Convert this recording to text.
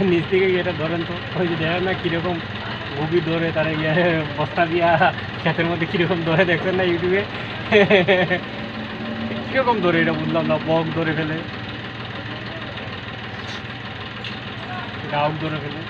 নিচ থেকে এটা ধরেন তো, ওই যে দেখেন না কীরকম গভীর ধরে তারা ইয়ে বস্তা দিয়া ক্ষেতের মধ্যে কীরকম ধরে দেখছেন না ইউটিউবে? কীরকম ধরে এটা বুঝলাম না, বক ধরে ফেলে, গাউক ধরে ফেলে।